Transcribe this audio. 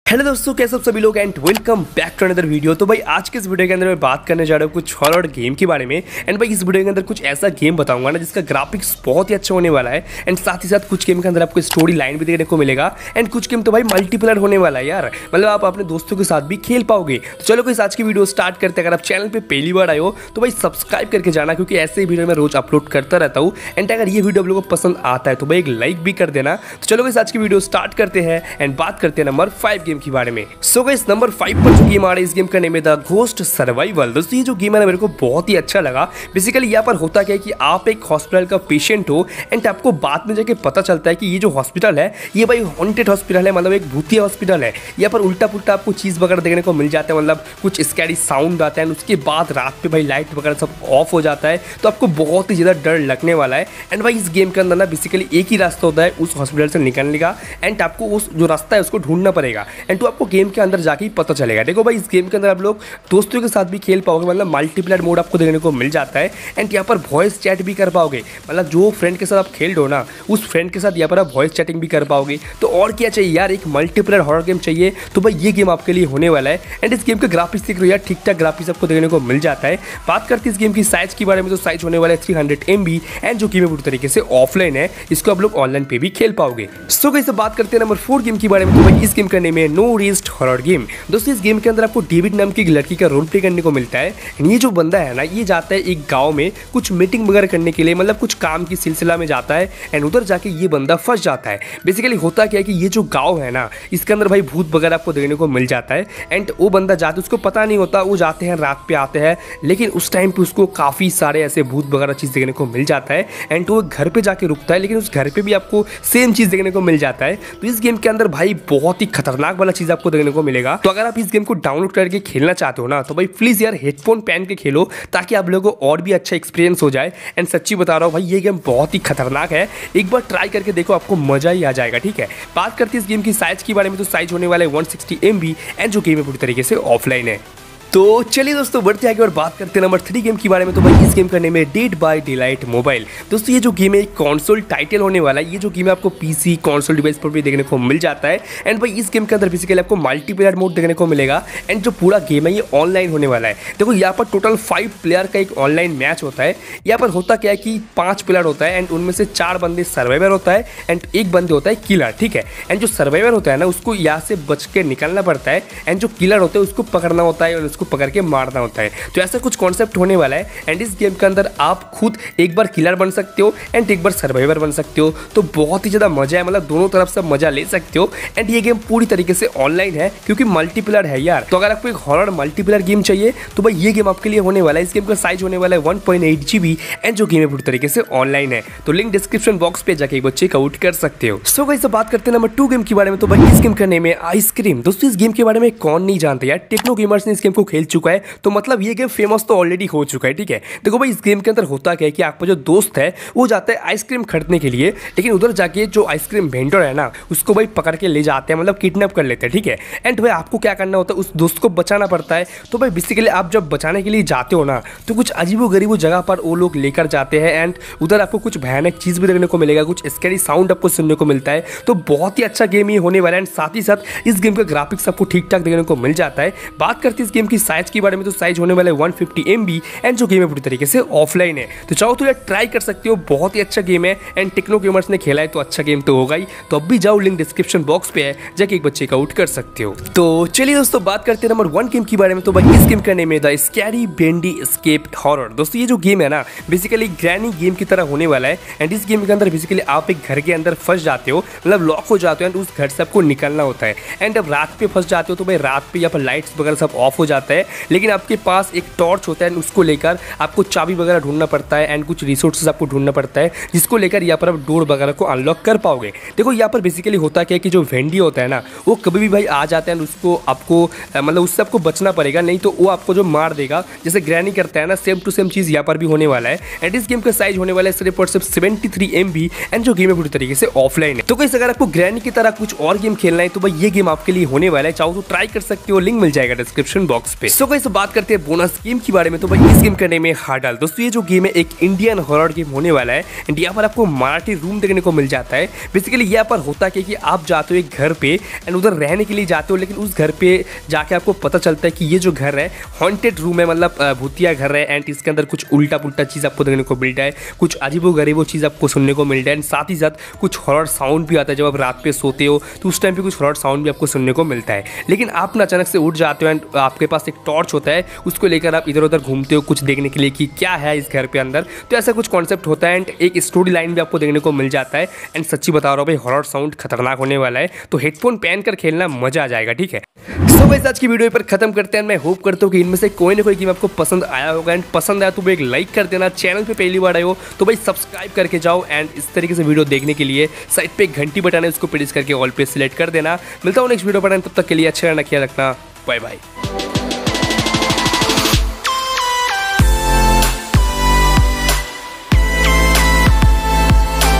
Hello दोस्तों, कैसे सब सभी लोग and welcome back to another video. तो भाई आज के इस वीडियो के अंदर मैं बात करने जा रहा हूँ कुछ हॉरर गेम के बारे में। एंड भाई इस वीडियो के अंदर कुछ ऐसा गेम बताऊंगा ना जिसका ग्राफिक्स बहुत ही अच्छा होने वाला है। एंड साथ ही साथ कुछ गेम के अंदर आपको स्टोरी लाइन भी देखने को मिलेगा। एंड कुछ गेम तो भाई मल्टीप्लेयर होने वाला है यार, मतलब आप अपने दोस्तों के साथ भी खेल पाओगे। तो चलो कोई आज की वीडियो स्टार्ट करते हैं। अगर आप चैनल पर पहली बार आए हो तो भाई सब्सक्राइब करके जाना, क्योंकि ऐसे ही वीडियो मैं रोज अपलोड करता रहता हूँ। एंड अगर ये वीडियो आप लोगों को पसंद आता है तो भाई एक लाइक भी कर देना। तो चलो कोई आज की वीडियो स्टार्ट करते हैं एंड बात करते हैं नंबर 5 गेम के बारे में। सो गाइस नंबर 5 पर जो गेम आ रहा है, इस गेम का नेम है द घोस्ट सर्वाइवल। दोस्तों ये जो गेम है ना मेरे को बहुत ही अच्छा लगा। बेसिकली यहाँ पर होता क्या है कि आप एक हॉस्पिटल का पेशेंट हो एंड आपको बाद में जाके पता चलता है कि ये जो हॉस्पिटल है ये भाई हॉन्टेड हॉस्पिटल है, मतलब एक भूतिया हॉस्पिटल है। यहाँ पर उल्टा पुल्टा आपको चीज़ वगैरह देखने को मिल जाता है, मतलब कुछ स्कैरी साउंड आता है। उसके बाद रात पे भाई लाइट वगैरह सब ऑफ हो जाता है, तो आपको बहुत ही ज़्यादा डर लगने वाला है। एंड भाई इस गेम के अंदर ना बेसिकली एक ही रास्ता होता है उस हॉस्पिटल से निकलने का। एंड आपको उस जो रास्ता है उसको ढूंढना पड़ेगा। एंड तो आपको गेम के अंदर जाके ही पता चलेगा। देखो भाई इस गेम के अंदर आप लोग दोस्तों के साथ भी खेल पाओगे, मतलब मल्टीप्लेयर मोड आपको देखने को मिल जाता है। एंड यहाँ पर वॉइस चैट भी कर पाओगे, मतलब जो फ्रेंड के साथ आप खेल रहे हो ना उस फ्रेंड के साथ यहाँ पर आप वॉइस चैटिंग भी कर पाओगे। तो और क्या चाहिए यार, एक मल्टीप्लेयर हॉरर गेम चाहिए तो भाई ये गेम आपके लिए होने वाला है। एंड इस गेम के ग्राफिक्स देख रहे हो यार, ठीक ठाक ग्राफिक्स आपको देखने को मिल जाता है। बात करते हैं इस गेम की साइज के बारे में, तो साइज होने वाला है 300 MB। एंड जो गेम है पूरी तरीके से ऑफलाइन है, इसको आप लोग ऑनलाइन पे भी खेल पाओगे। सो गाइस बात करते हैं नंबर 4 गेम के बारे में। तो भाई इस गेम का नेम है नो रेस्ट हॉरर गेम। दोस्तों इस गेम के अंदर आपको डेविड नाम की एक लड़की का रोल प्ले करने को मिलता है। ये जो बंदा है ना ये जाता है एक गांव में कुछ मीटिंग वगैरह करने के लिए, मतलब कुछ काम की सिलसिला में जाता है। एंड उधर जाके ये बंदा फंस जाता है। बेसिकली होता क्या है कि ये जो गांव है ना इसके अंदर भाई भूत वगैरह आपको देखने को मिल जाता है। एंड वो बंदा जाते उसको पता नहीं होता, वो जाते हैं रात पे आते हैं, लेकिन उस टाइम पे उसको काफ़ी सारे ऐसे भूत वगैरह चीज़ देखने को मिल जाता है। एंड वो घर पे जाके रुकता है, लेकिन उस घर पे भी आपको सेम चीज़ देखने को मिल जाता है। तो इस गेम के अंदर भाई बहुत ही खतरनाक वाला चीज़ आपको देखने को मिलेगा। तो अगर आप इस गेम को डाउनलोड करके खेलना चाहते हो ना तो भाई प्लीज यार हेडफोन पहन के खेलो, ताकि आप लोगों को और भी अच्छा एक्सपीरियंस हो जाए। एंड सच्ची बता रहा हूँ भाई ये गेम बहुत ही खतरनाक है, एक बार ट्राई करके देखो, आपको मजा ही आ जाएगा। ठीक है, बात करते हैं इस गेम की साइज के बारे में। तो साइज होने वाला है 160 MB। एंड जो गेम है पूरी तरीके से ऑफलाइन है। तो चलिए दोस्तों बढ़ते आगे और बात करते हैं नंबर 3 गेम के बारे में। तो भाई इस गेम का नेम है डेड बाय डेलाइट मोबाइल। दोस्तों ये जो गेम है एक कंसोल टाइटल होने वाला है। ये जो गेम है आपको PC कंसोल डिवाइस पर भी देखने को मिल जाता है। एंड भाई इस गेम के अंदर बेसिकली आपको मल्टीप्लेयर मोड देखने को मिलेगा। एंड जो पूरा गेम है ये ऑनलाइन होने वाला है। देखो यहाँ पर टोटल 5 प्लेयर का एक ऑनलाइन मैच होता है। यहाँ पर होता क्या है कि 5 प्लेयर होता है एंड उनमें से 4 बंदे सर्वाइवर होता है एंड एक बंदे होता है किलर। ठीक है, एंड जो सर्वाइवर होता है ना उसको यहाँ से बच के निकलना पड़ता है। एंड जो किलर होता है उसको पकड़ना होता है और उसको पकड़ के मारना होता है। तो ऐसा कुछ कॉन्सेप्ट होने वाला है। एंड इस गेम के अंदर आप खुद एक बार किलर बन सकते हो एंड एक बार सर्वाइवर बन सकते हो। तो बहुत ही ज़्यादा मजा है, मतलब दोनों तरफ से मजा ले सकते हो। एंड ये गेम पूरी तरीके से ऑनलाइन है क्योंकि मल्टीप्लेयर है यार। तो अगर आपको एक हॉरर मल्टीप्लेयर गेम चाहिए तो भाई ये गेम आपके लिए होने वाला है। इस गेम का साइज होने वाला है 1.8 GB। एंड जो गेम है पूरी तरीके से ऑनलाइन है। तो लिंक डिस्क्रिप्शन बॉक्स पे जाके एक बार चेकआउट कर सकते हो। सो गाइस बात करते हैं नंबर 2 गेम के बारे में। तो भाई इस गेम का नेम है आइसक्रीम। दोस्तों इस गेम के बारे में कौन नहीं जानता यार, टेक्नो गेमर्स ने इस गेम को खेल चुका है, तो मतलब ये गेम फेमस तो ऑलरेडी हो चुका है। ठीक है, देखो भाई इस गेम के अंदर होता क्या है कि आपका जो दोस्त है वो जाता है आइसक्रीम खरीदने के लिए, लेकिन उधर जाके जो आइसक्रीम वेंडर है ना उसको भाई पकड़ के ले जाते हैं, मतलब किडनैप कर लेते हैं। ठीक है, एंड भाई आपको क्या करना होता है, उस दोस्त को बचाना पड़ता है। तो भाई बेसिकली आप जब बचाने के लिए जाते हो ना तो कुछ अजीबो-गरीबो जगह पर वो लोग लेकर जाते हैं। एंड उधर आपको कुछ भयानक चीज़ भी देखने को मिलेगा, कुछ स्कैरी साउंड आपको सुनने को मिलता है। तो बहुत ही अच्छा गेम ये होने वाला है। एंड साथ ही साथ इस गेम का ग्राफिक्स आपको ठीक ठाक देखने को मिल जाता है। बात करते हैं इस गेम की साइज के बारे में। तो साइज होने वाला है 150 MB। एंड जो गेम है पूरी तरीके से ऑफलाइन है। तो चाहो तो यार ट्राई कर सकते हो, बहुत ही अच्छा गेम है। एंड टेक्नो गेमर्स ने खेला है तो अच्छा गेम तो होगा ही। तो अब भी जाओ, लिंक डिस्क्रिप्शन बॉक्स पे है, जाके एक बार चेकआउट कर सकते हो। तो चलिए दोस्तों बात करते हैं नंबर 1 गेम के बारे में। तो भाई इस गेम का नेम है the scary Bendy escape horror. दोस्तों ये जो गेम है ना बेसिकली ग्रैनी गेम की तरह होने वाला है। एंड इस गेम के अंदर बेसिकली आप एक घर के अंदर फंस जाते हो, मतलब लॉक हो जाते हो। एंड उस घर से आपको निकलना होता है। एंड अब रात पे फंस जाते हो तो भाई रात पे यहाँ पर लाइट्स वगैरह सब ऑफ हो जाता है, लेकिन आपके पास एक टॉर्च होता है। उसको लेकर आपको चाबी वगैरह ढूंढना पड़ता है एंड कुछ रिसोर्सेज आपको ढूंढना पड़ता है, जिसको लेकर यहाँ पर आप डोर वगैरह को अनलॉक कर पाओगे। देखो यहाँ पर बेसिकली होता क्या है कि जो वेंडी होता है ना वो कभी भी भाई आ जाता है, उसको आपको मतलब उससे आपको बचना पड़ेगा, नहीं तो वो आपको जो मार देगा जैसे ग्रैनी करता है ना, सेम टू सेम चीज़ यहाँ पर भी होने वाला है। एंड इस गेम का साइज होने वाला है सिर्फ और सिर्फ 73 MB। एंड जो गेम है पूरी तरीके से ऑफलाइन है। तो गाइस अगर आपको ग्रैनी की तरह कुछ और गेम खेलना है तो भाई ये गेम आपके लिए होने वाला है, चाहो तो ट्राई कर सकते हो, लिंक मिल जाएगा डिस्क्रिप्शन बॉक्स पे। सो गाइस बात करते हैं बोनस गेम के बारे में। तो भाई इस गेम करने में हार्ड डाल दोस्तों, ये जो गेम है एक इंडियन हॉरर गेम होने वाला है एंड यहाँ पर आपको मराठी रूम देखने को मिल जाता है। बेसिकली यहाँ पर होता क्या कि आप जाते हो एक घर पे एंड उधर रहने के लिए जाते हो, लेकिन उस घर पे जाके आपको पता चलता है कि ये जो घर है हॉन्टेड रूम है, मतलब भूतिया घर है एंड इसके अंदर कुछ उल्टा पुल्टा चीज़ आपको देखने को मिलता है, कुछ अजीबो गरीबो चीज़ आपको सुनने को मिलता है एंड साथ ही साथ कुछ हॉरर साउंड भी आता है। जब आप रात पे सोते हो तो उस टाइम पे कुछ हॉरर साउंड भी आपको सुनने को मिलता है। लेकिन आप ना अचानक से उठ जाते हो एंड आपके पास एक टॉर्च होता है, उसको लेकर आप इधर उधर घूमते हो कुछ देखने के लिए कि क्या है इस घर पे अंदर। तो ऐसा कुछ कॉन्सेप्ट होता है एंड एक स्टोरी लाइन भी आपको देखने को मिल जाता है। एंड सच्ची बता रहा हूँ भाई, हॉरर साउंड खतरनाक होने वाला है, तो हेडफोन पहन कर खेलना मजा आ जाएगा, ठीक है। सो गाइस आज की वीडियो पर खत्म करते हैं। मैं होप करता हूँ कि इनमें से कोई ना कोई गेम आपको पसंद आया होगा एंड पसंद आया तो भाई एक लाइक कर देना। चैनल पे पहली बार आए हो तो भाई सब्सक्राइब करके जाओ एंड इस तरीके से वीडियो देखने के लिए साइड पे एक घंटी बटन है, उसको प्रेस करके ऑल पे सिलेक्ट कर देना। मिलता हूँ नेक्स्ट वीडियो पर, तब तक के लिए अच्छा रहना, ख्याल रखना, बाय बाय।